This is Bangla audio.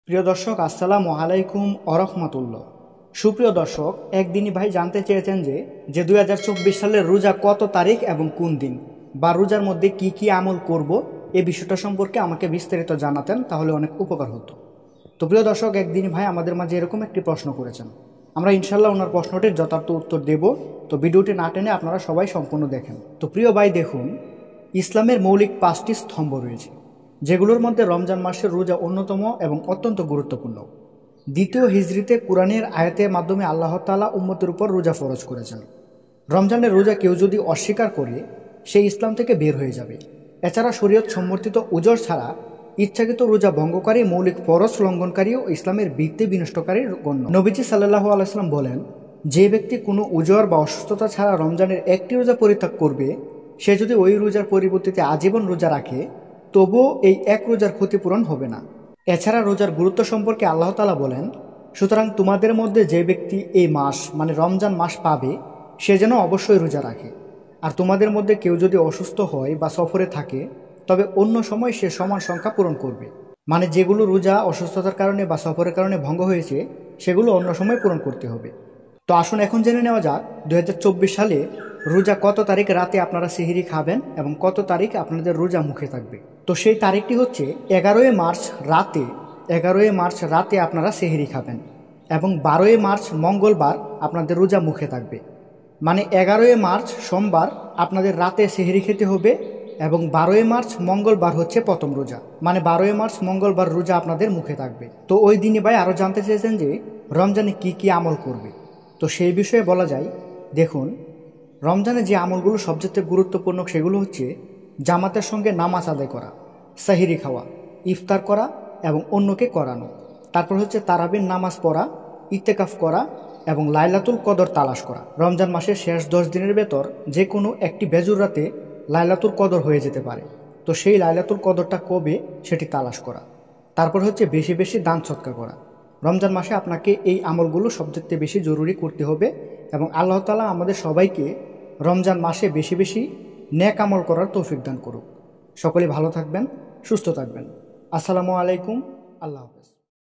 প্রিয় দর্শক, আসসালামু আলাইকুম আরহামাতুল্লাহ। সুপ্রিয় দর্শক, একদিনই ভাই জানতে চেয়েছেন যে 2024 সালের রোজা কত তারিখ এবং কোন দিন, বা রোজার মধ্যে কি কি আমল করব, এই বিষয়টা সম্পর্কে আমাকে বিস্তারিত জানাতেন, তাহলে অনেক উপকার হতো। তো প্রিয় দর্শক, একদিনই ভাই আমাদের মাঝে এরকম একটি প্রশ্ন করেছেন। আমরা ইনশাল্লাহ ওনার প্রশ্নটির যথার্থ উত্তর দেব। তো ভিডিওটি না টেনে আপনারা সবাই সম্পূর্ণ দেখেন। তো প্রিয় ভাই দেখুন, ইসলামের মৌলিক 5টি স্তম্ভ রয়েছে, যেগুলোর মধ্যে রমজান মাসের রোজা অন্যতম এবং অত্যন্ত গুরুত্বপূর্ণ। দ্বিতীয় হিজরিতে কোরআনের আয়াতের মাধ্যমে আল্লাহ তাআলা উম্মতের উপর রোজা ফরজ করেছেন। রমজানের রোজা কেউ যদি অস্বীকার করে, সে ইসলাম থেকে বের হয়ে যাবে। এছাড়া শরীয়ত সম্মর্থিত উজর ছাড়া ইচ্ছাকৃত রোজা ভঙ্গকারী, মৌলিক ফরজ লঙ্ঘনকারী ও ইসলামের ভিত্তি বিনষ্টকারী গণ্য। নবীজি সাল্লাল্লাহু আলাইহি ওয়াসাল্লাম বলেন, যে ব্যক্তি কোনো উজর বা অসুস্থতা ছাড়া রমজানের একটি রোজা পরিত্যাগ করবে, সে যদি ওই রোজার পরিবর্তিতে আজীবন রোজা রাখে, তবুও এই এক রোজার ক্ষতিপূরণ হবে না। এছাড়া রোজার গুরুত্ব সম্পর্কে আল্লাহ তাআলা বলেন, সুতরাং তোমাদের মধ্যে যে ব্যক্তি এই মাস মানে রমজান মাস পাবে, সে যেন অবশ্যই রোজা রাখে। আর তোমাদের মধ্যে কেউ যদি অসুস্থ হয় বা সফরে থাকে, তবে অন্য সময় সে সমান সংখ্যা পূরণ করবে। মানে যেগুলো রোজা অসুস্থতার কারণে বা সফরের কারণে ভঙ্গ হয়েছে, সেগুলো অন্য সময় পূরণ করতে হবে। তো আসুন এখন জেনে নেওয়া যাক 2024 সালে রোজা কত তারিখ রাতে আপনারা সেহরি খাবেন এবং কত তারিখ আপনাদের রোজা মুখে থাকবে। তো সেই তারিখটি হচ্ছে 11ই মার্চ রাতে। 11ই মার্চ রাতে আপনারা সেহরি খাবেন এবং 12ই মার্চ মঙ্গলবার আপনাদের রোজা মুখে থাকবে। মানে 11ই মার্চ সোমবার আপনাদের রাতে সেহরি খেতে হবে এবং 12ই মার্চ মঙ্গলবার হচ্ছে প্রথম রোজা। মানে 12ই মার্চ মঙ্গলবার রোজা আপনাদের মুখে থাকবে। তো ওই দিনই ভাই আরও জানতে চেয়েছেন যে রমজানে কি কি আমল করবে। তো সেই বিষয়ে বলা যায়, দেখুন, রমজানে যে আমলগুলো সবচেয়ে গুরুত্বপূর্ণ সেগুলো হচ্ছে জামাতের সঙ্গে নামাজ আদায় করা, সাহিরি খাওয়া, ইফতার করা এবং অন্যকে করানো। তারপর হচ্ছে তারাবির নামাজ পড়া, ইত্তেকাফ করা এবং লাইলাতুল কদর তালাশ করা। রমজান মাসের শেষ 10 দিনের ভেতর যে কোনো একটি বেজুর রাতে লাইলাতুল কদর হয়ে যেতে পারে। তো সেই লাইলাতুল কদরটা কবে, সেটি তালাশ করা। তারপর হচ্ছে বেশি বেশি দান সৎকা করা। রমজান মাসে আপনাকে এই আমলগুলো সবচেয়ে বেশি জরুরি করতে হবে এবং আল্লাহ তাআলা আমাদের সবাইকে রমজান মাসে বেশি বেশি নেক আমল করার তৌফিক দান করুক। সকলে ভালো থাকবেন, সুস্থ থাকবেন। আসসালামু আলাইকুম, আল্লাহ হাফেজ।